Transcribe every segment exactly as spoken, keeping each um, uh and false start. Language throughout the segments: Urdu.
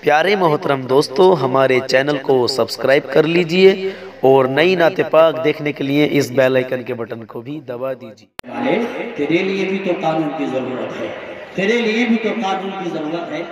پیارے محترم دوستو، ہمارے چینل کو سبسکرائب کر لیجئے اور نئی نعت پاک دیکھنے کے لیے اس بیل آئیکن کے بٹن کو بھی دبا دیجئے۔ تیرے لیے بھی تو قانون کی ضرورت ہے، تیرے لیے بھی تو قانون کی ضرورت ہے۔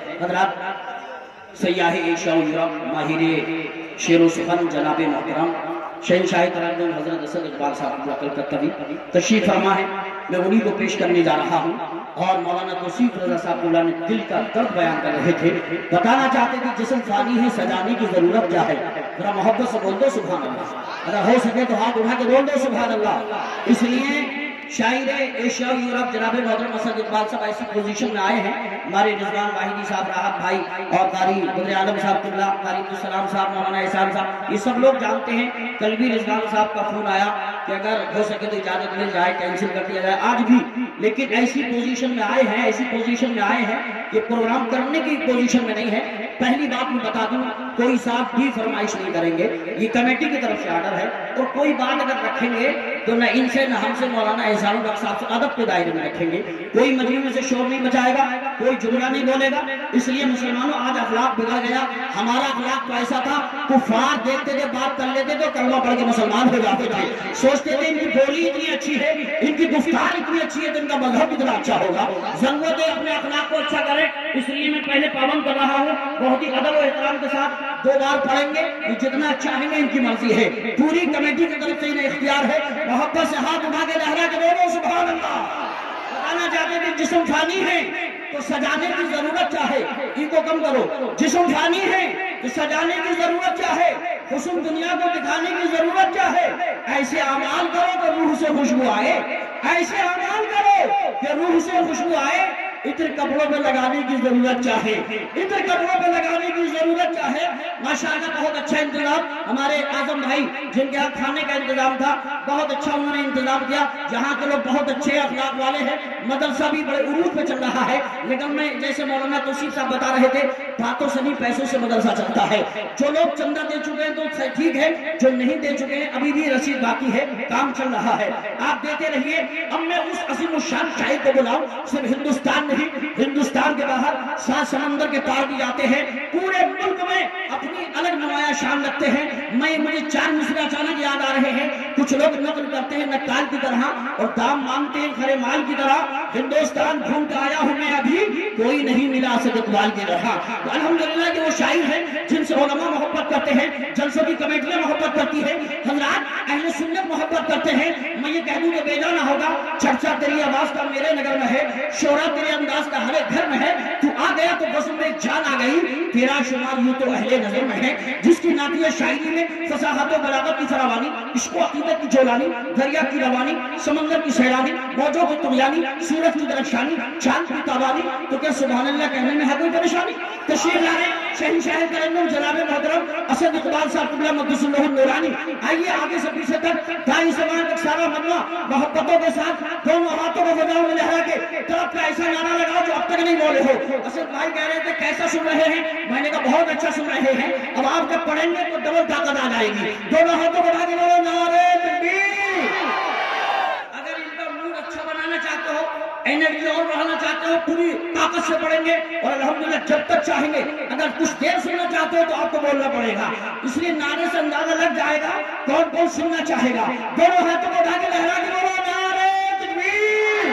حضرات، سیاح عشاء و یورپ، ماہر شعر و سخن جناب محترم شہنشاہ ترنم حضرت اسد اقبال صاحب کلکتوی تشریف فرما ہے، میں انہی کو پیش کرنے جا رہا ہوں۔ اور مولانا توصیف رضا صاحب اللہ نے دل کا درد بیان کر رہے تھے، بتانا چاہتے تھے جسم فانی ہے، سجانے کی ضرورت کیا ہے۔ ذرا محبت سے بول دو سبحان اللہ، اگر ہو سکے تو ہاتھ اٹھا کے بول دو سبحان اللہ۔ اس لیے شاعر ایشیا یورپ جناب محترم اسد اقبال صاحب ایسی پوزیشن میں آئے ہیں، ہمارے رضوان واحدی صاحب، راحت بھائی اور قاری بدر عالم صاحب قبلہ، قاری عبدالسلام صاحب، مولانا احسان صاحب، یہ سب لوگ جانتے ہیں۔ کل بھی رضوان صاحب کا فون آیا کہ اگر ہو سکے تو اجازت مل جائے، کینسل کر دیا جائے آج بھی، لیکن ایسی پوزیشن میں آئے ہیں ایسی پوزیشن میں آئے ہیں کہ پروگرام کرنے کی پوزیشن میں نہیں ہے۔ پہلی بات میں بتا دوں، کوئی صاحب بھی فرمائش نہیں کریں گے، یہ کمیٹی کی طرف سے آرڈر ہے، اور کوئی بات اگر رکھیں گے تو نہ ان سے نہ ہم سے مولانا احسان الحق صاحب سے ادب کے دائرے میں رکھیں گے۔ کوئی مجمع میں سے شور نہیں مچائے گا، کوئی جملہ نہیں بولے گا۔ اس لیے مسلمانوں آج اخلاق بگڑ گیا، ہمارا اخلاق تو ایسا تھا، کفار دیکھتے تھے بات کر لیتے تھے کلمہ پڑھ کے مسلمان ہو جاتے تھے، سوچتے تھے ان کی بولی اتنی اچھی ہے، ان کی گفتار اتنی اچھی ہے تو ان کا مذہب اتنا اچھا ہوگا۔ ضرورت ہے اپنے اخلاق کو اچھا کریں، اس لیے میں پہلے پابند کر رہا ہوں، بہت ہی ادب و احترام کے ساتھ دو بار پڑھیں گے، یہ جتنا چاہیں گے ان کی مرضی ہے، پوری کمیٹی کی طرف سے انہیں اختیار ہے۔ محبت سے ہاتھ اٹھا کے لہرا کے بولو سبحان اللہ۔ بتانا چاہتے ہیں جسم فانی ہے تو سجانے کی ضرورت چاہے، ان کو کم کرو، جسم فانی ہے تو سجانے کی ضرورت چاہے، حسن دنیا کو دکھانے کی ضرورت چاہے، ایسے اعمال کرو کہ روح سے خوشبو آئے، ایسے اعمال کرو کہ روح سے خوشبو آئے۔ عطر کپڑوں پہ لگانے کی ضرورت چاہے، عطر کپڑوں پہ لگانے کی ضرورت چاہے۔ ماشاءاللہ بہت اچھا انتظام ہمارے اعظم بھائی جن کے ہاں کھانے کا انتظام تھا، بہت اچھا انہوں نے انتظام کیا۔ جہاں کے لوگ بہت اچھے اخلاق والے ہیں، مدرسہ بھی بڑے عروج پہ چل رہا ہے، لیکن میں جیسے مولانا توصیف صاحب بتا رہے تھے، باتوں سے نہیں پیسوں سے مدرسہ چلتا ہے۔ جو لوگ چندہ دے چکے ہیں تو ٹھیک ہے، جو نہیں دے چکے ہیں ابھی بھی رسید باقی ہے، کام چل رہا ہے، آپ دیتے رہیے۔ اب میں اس عظیم الشان شاعر کو بلاؤں، صرف ہندوستان نہیں، ہندوستان کے باہر سات سمندر کے پار بھی جاتے ہیں، پورے ملک میں اپنی الگ نمایاں شان رکھتے ہیں۔ میں مجھے چار مصرے اچانک یاد آ رہے ہیں، کچھ لوگ نقل کرتے ہیں نکال کی طرح اور دام مانگتے ہیں خرے مال کی طرح۔ ہندوستان گھوم کے آیا ہوں میں، ابھی کوئی نہیں ملا اسد اقبال کی طرح۔ الحمدللہ کہ وہ شاعر ہیں جن سے علماء محبت کرتے ہیں، جلسوں کی کمیٹیاں محبت کرتی ہیں، حضرات اہل سنت محبت کرتے ہیں۔ میں یہ کہہ دوں کہ بے جانا ہوگا، چرچا تیری آواز کا میرے نگر میں ہے، شورا تیرے انداز کا ہر ایک گھر میں ہے، تو آ گیا تو بس میں جان آ گئی، تیرا شمار یوں تو اہل نظر میں ہے۔ جس کی نعتیہ شاعری میں فصاحت و بلاغت کی فراوانی، عشق و عقیدت کی جولانی، دریا کی روانی، سمندر کی سیرانی، موجوں کی طغیانی، سورج کی درخشانی، چاند کی تابانی، تو کیا سبحان اللہ کہنے میں ہے کوئی پریشانی؟ تشریف لائے شہنشاہ ترنم جناب محترم اسد اقبال صاحب قبلہ مقدس اللہ النورانی۔ آئیے آگے سے پیچھے تک دائیں سمان تک سارا مجمع محبتوں کے ساتھ دونوں ہاتھوں کو فضاؤں میں لہرا کے طرف کا ایسا نعرہ لگاؤ جو اب تک نہیں بولے ہو۔ اسد بھائی کہہ رہے تھے کیسا سن رہے ہیں، میں نے کہا بہت اچھا سن رہے ہیں، اب آپ جب پڑھیں گے تو ڈبل طاقت آ جائے گی۔ دونوں ہاتھوں کو اٹھا کے بولو نعرہ تکبیر۔ اگر ان کا موڈ اچھا بنانا چاہتے ہو، انرجی اور بڑھانا چاہتے ہو، پوری طاقت سے پڑھیں گے، اور الحمدللہ جب تک چاہیں گے۔ اگر کچھ دیر سننا چاہتے ہو تو آپ کو بولنا پڑے گا، اس لیے نعرے سے اندازہ لگ جائے گا کون کون سننا چاہے گا۔ دونوں ہاتھوں کو اٹھا کے لہرا کے بولو نعرہ تکبیر،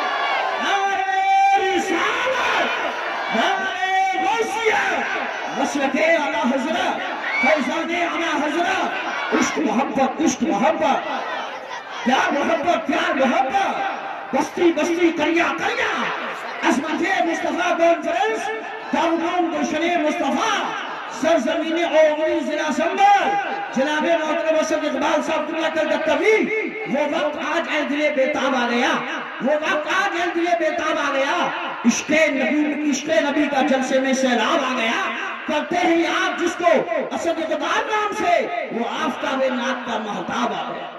نعرہ رسالت، نعرہ غوثیہ، مسلک اعلیٰ حضرت، فیضان اعلیٰ حضرت، عشق محبت عشق محبت، پیار محبت پیار محبت، بستی بستی کریا کریا، عظمت مصطفیٰ کانفرنس، دارالعلوم گلشن مصطفیٰ، سرزمین اوغری ضلع سنبھل، جناب محترم اسد اقبال صاحب اللہ کلکتوی۔ وہ وقت آج اے دل بیتاب آ گیا، وہ وقت آج اے دل بیتاب آ گیا، عشق نبی عشق نبی کا جلسے میں سیلاب آ گیا۔ کرتے ہیں آپ جس کو اسد اقبال نام سے، وہ آفتاب نات کا مہتاب آ گیا۔